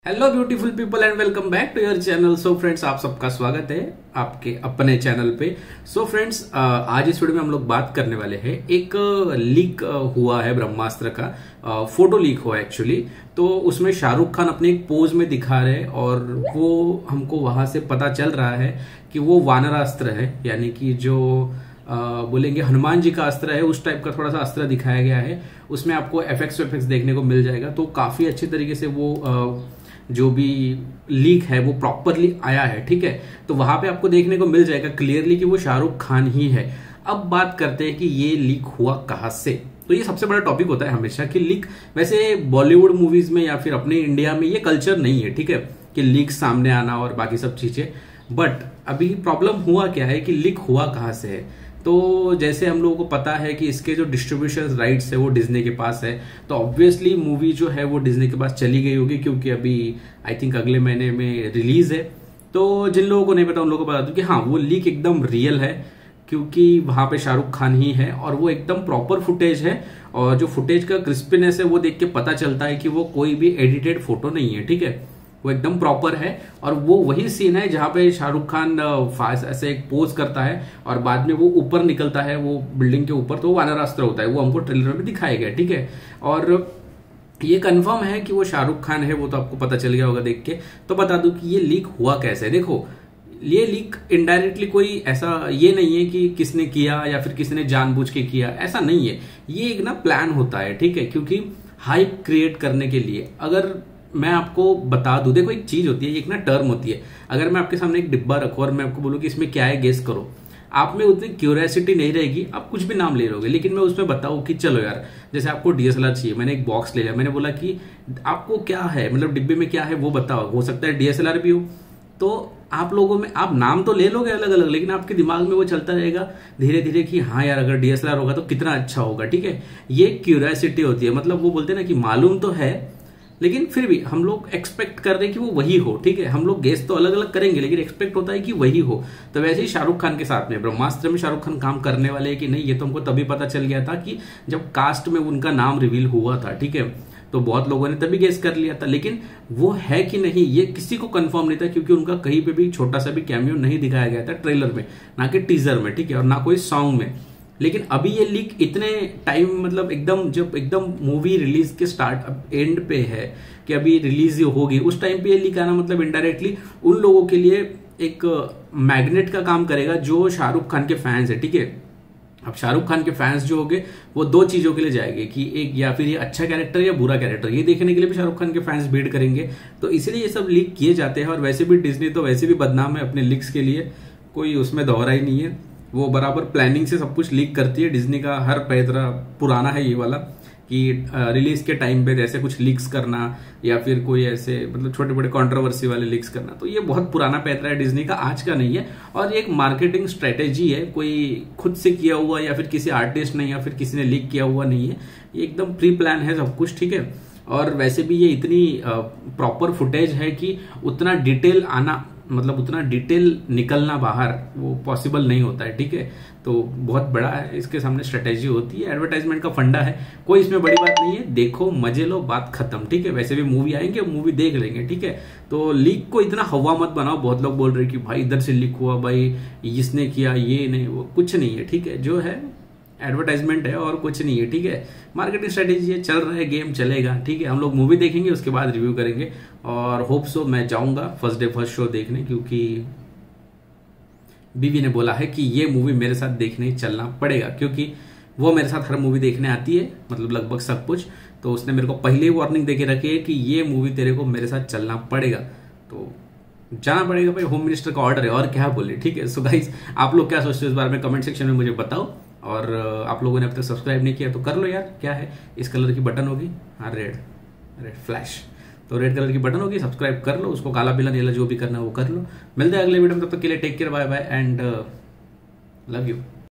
Hello beautiful people and welcome back to your channel. So friends, आप सबका स्वागत है आपके अपने चैनल पे। सो फ्रेंड्स, आज इस वीडियो में हम लोग बात करने वाले हैं। एक लीक हुआ है ब्रह्मास्त्र का, फोटो लीक हुआ एक्चुअली। तो उसमें शाहरुख खान अपने एक पोज में दिखा रहे हैं और वो हमको वहां से पता चल रहा है कि वो वानरास्त्र है, यानी कि जो बोलेंगे हनुमान जी का अस्त्र है, उस टाइप का थोड़ा सा अस्त्र दिखाया गया है। उसमें आपको एफेक्ट्स देखने को मिल जाएगा। तो काफी अच्छी तरीके से वो जो भी लीक है वो प्रॉपरली आया है, ठीक है। तो वहां पे आपको देखने को मिल जाएगा क्लियरली कि वो शाहरुख खान ही है। अब बात करते हैं कि ये लीक हुआ कहां से। तो ये सबसे बड़ा टॉपिक होता है हमेशा कि लीक, वैसे बॉलीवुड मूवीज में या फिर अपने इंडिया में ये कल्चर नहीं है, ठीक है, कि लीक सामने आना और बाकी सब चीजें। बट अभी प्रॉब्लम हुआ क्या है कि लीक हुआ कहां से है। तो जैसे हम लोगों को पता है कि इसके जो डिस्ट्रीब्यूशन राइट्स है वो डिज्नी के पास है। तो ऑब्वियसली मूवी जो है वो डिज्नी के पास चली गई होगी, क्योंकि अभी आई थिंक अगले महीने में रिलीज है। तो जिन लोगों को नहीं पता उन लोगों को बता दूं कि हाँ, वो लीक एकदम रियल है, क्योंकि वहां पे शाहरुख खान ही है और वो एकदम प्रॉपर फुटेज है। और जो फुटेज का क्रिस्पीनेस है वो देख के पता चलता है कि वो कोई भी एडिटेड फोटो नहीं है, ठीक है। वो एकदम प्रॉपर है और वो वही सीन है जहां पे शाहरुख खान ऐसे एक पोज करता है और बाद में वो ऊपर निकलता है, वो बिल्डिंग के ऊपर। तो वो वानरास्त्र होता है, वो हमको ट्रेलर में दिखाया गया, ठीक है। और ये कंफर्म है कि वो शाहरुख खान है, वो तो आपको पता चल गया होगा देख के। तो बता दूं कि ये लीक हुआ कैसे। देखो, ये लीक इनडायरेक्टली कोई ऐसा ये नहीं है कि किसने किया या फिर किसने जानबूझ के किया, ऐसा नहीं है। ये एक ना प्लान होता है, ठीक है, क्योंकि हाइप क्रिएट करने के लिए। अगर मैं आपको बता दूं, देखो एक चीज होती है, एक ना टर्म होती है। अगर मैं आपके सामने एक डिब्बा रखूं और मैं आपको बोलूं कि इसमें क्या है, गेस करो, आप में उतनी क्यूरियोसिटी नहीं रहेगी, आप कुछ भी नाम ले लोगे। लेकिन मैं उसमें बताऊं कि चलो यार, जैसे आपको डीएसएलआर चाहिए, मैंने एक बॉक्स ले लिया, मैंने बोला कि आपको क्या है, मतलब डिब्बे में क्या है वो बताओ, हो सकता है डीएसएलआर भी हो। तो आप लोगों में आप नाम तो ले लोगे अलग अलग, लेकिन आपके दिमाग में वो चलता रहेगा धीरे धीरे कि हाँ यार, अगर डीएसएलआर होगा तो कितना अच्छा होगा, ठीक है। ये क्यूरियोसिटी होती है, मतलब वो बोलते हैं ना कि मालूम तो है लेकिन फिर भी हम लोग एक्सपेक्ट कर रहे हैं कि वो वही हो, ठीक है। हम लोग गेस तो अलग अलग करेंगे लेकिन एक्सपेक्ट होता है कि वही हो। तो वैसे ही शाहरुख खान के साथ में ब्रह्मास्त्र में शाहरुख खान काम करने वाले हैं कि नहीं, ये तो हमको तभी पता चल गया था कि जब कास्ट में उनका नाम रिवील हुआ था, ठीक है। तो बहुत लोगों ने तभी गेस कर लिया था, लेकिन वो है कि नहीं ये किसी को कंफर्म नहीं था, क्योंकि उनका कहीं पे भी छोटा सा भी कैमियो नहीं दिखाया गया था ट्रेलर में, ना कि टीजर में, ठीक है, और ना कोई सॉन्ग में। लेकिन अभी ये लीक इतने टाइम, मतलब एकदम जब एकदम मूवी रिलीज के स्टार्ट एंड पे है कि अभी रिलीज होगी, उस टाइम पे ये लीक आना मतलब इनडायरेक्टली उन लोगों के लिए एक मैग्नेट का काम करेगा जो शाहरुख खान के फैंस है, ठीक है। अब शाहरुख खान के फैंस जो होंगे वो दो चीजों के लिए जाएंगे कि एक, या फिर ये अच्छा कैरेक्टर या बुरा कैरेक्टर, ये देखने के लिए भी शाहरुख खान के फैंस भीड़ करेंगे। तो इसलिए ये सब लीक किए जाते हैं। और वैसे भी डिज्नी तो वैसे भी बदनाम है अपने लीक्स के लिए, कोई उसमें दोहरा ही नहीं है। वो बराबर प्लानिंग से सब कुछ लीक करती है। डिज्नी का हर पैतरा पुराना है ये वाला कि रिलीज के टाइम पे ऐसे कुछ लीक्स करना या फिर कोई ऐसे मतलब छोटे बड़े कंट्रोवर्सी वाले लीक्स करना। तो ये बहुत पुराना पैतरा है डिज्नी का, आज का नहीं है। और ये एक मार्केटिंग स्ट्रेटेजी है, कोई खुद से किया हुआ या फिर किसी आर्टिस्ट ने या फिर किसी ने लीक किया हुआ नहीं है। ये एकदम प्री प्लान है सब कुछ, ठीक है। और वैसे भी ये इतनी प्रॉपर फुटेज है कि उतना डिटेल आना, मतलब उतना डिटेल निकलना बाहर वो पॉसिबल नहीं होता है, ठीक है। तो बहुत बड़ा है, इसके सामने स्ट्रेटेजी होती है, एडवर्टाइजमेंट का फंडा है, कोई इसमें बड़ी बात नहीं है। देखो, मजे लो, बात खत्म, ठीक है। वैसे भी मूवी आएंगे, मूवी देख लेंगे, ठीक है। तो लीक को इतना हवा मत बनाओ। बहुत लोग बोल रहे हैं कि भाई इधर से लीक हुआ, भाई इसने किया, ये नहीं, वो कुछ नहीं है, ठीक है। जो है एडवर्टाइजमेंट है और कुछ नहीं है, ठीक है। मार्केटिंग स्ट्रेटेजी है, चल रहा है, गेम चलेगा, ठीक है। हम लोग मूवी देखेंगे, उसके बाद रिव्यू करेंगे। और होप सो मैं जाऊंगा फर्स्ट डे फर्स्ट शो देखने, क्योंकि बीवी ने बोला है कि ये मूवी मेरे साथ देखने चलना पड़ेगा, क्योंकि वो मेरे साथ हर मूवी देखने आती है, मतलब लगभग सब कुछ। तो उसने मेरे को पहले ही वार्निंग देके रखी है कि ये मूवी तेरे को मेरे साथ चलना पड़ेगा। तो जाना पड़ेगा भाई, होम मिनिस्टर का ऑर्डर है, और क्या बोले, ठीक है। सो गाइस, आप लोग क्या सोचते हो इस बारे में कमेंट सेक्शन में मुझे बताओ। और आप लोगों ने अब तक सब्सक्राइब नहीं किया तो कर लो यार, क्या है, इस कलर की बटन होगी, हाँ रेड रेड फ्लैश, तो रेड कलर की बटन होगी, सब्सक्राइब कर लो उसको, काला पीला नीला जो भी करना है वो कर लो। मिलते हैं अगले वीडियो में, तब तक के लिए take care, bye bye and love you.